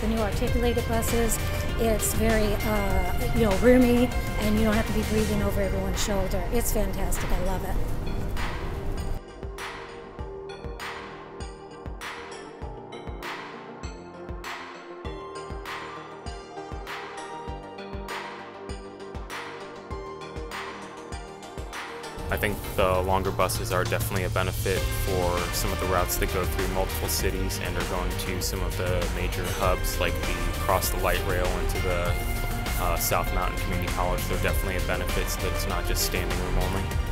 the new articulated buses. It's very, roomy, and you don't have to be breathing over everyone's shoulder. It's fantastic. I love it. I think the longer buses are definitely a benefit for some of the routes that go through multiple cities and are going to some of the major hubs like the Cross the Light Rail into the South Mountain Community College. They're definitely a benefit so that it's not just standing room only.